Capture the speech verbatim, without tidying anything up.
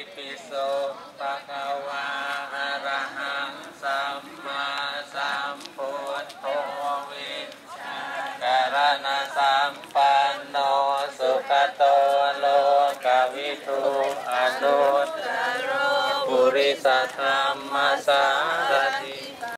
ปิโสภะคะวาอะระหังสัมมาสัมพุทโธวิชชการณสัมปันโนสุขโตโลกวิทูอนุตตรปุริสธรรมสารถิ